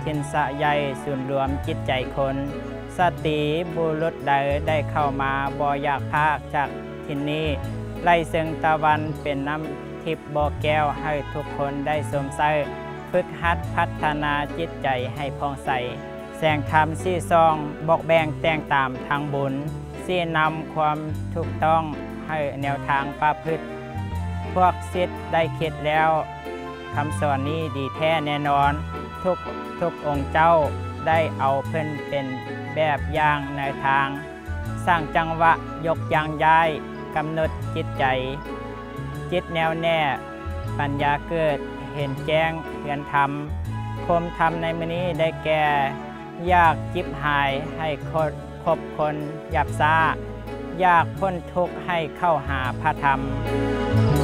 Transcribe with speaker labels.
Speaker 1: ถิ่นสะใหญ่ศูนย์รวมจิตใจคนสติบุรุษใดได้เข้ามาบ่อยากพากจากที่นี้ไล่เซิงตะวันเป็นน้ำทิพย์บ่อแก้วให้ทุกคนได้สมใสฝึกหัดพัฒนาจิตใจให้ผ่องใสแสงธรรมซี่ซองบอกแบ่งแต่งตามทางบุญซี่นำความถูกต้องให้แนวทางประพฤติพวกศิษย์ได้คิดแล้วคำสอนนี้ดีแท้แน่นอนทุกองค์เจ้าได้เอาเพิ่นเป็นแบบอย่างในทางสร้างจังหวะยกย่างย้ายกำหนดจิตใจจิตแนวแน่ปัญญาเกิดเห็นแจ้งเห็นธรรมคมธรรมในมื้อนี้ได้แก่ยากจิบหายให้คบคนหยับซ่ายากพ้นทุกข์ให้เข้าหาพระธรรม